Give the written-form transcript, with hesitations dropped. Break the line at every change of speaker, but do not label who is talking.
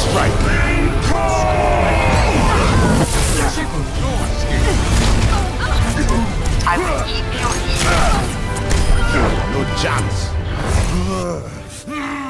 strike.
I will keep you here.
No chance.